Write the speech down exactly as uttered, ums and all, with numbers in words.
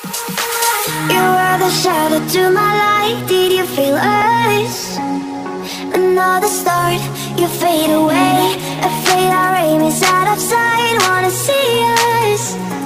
You were the shadow to my light. Did you feel us? Another start, you fade away. A fade our aim is out of sight. Wanna see us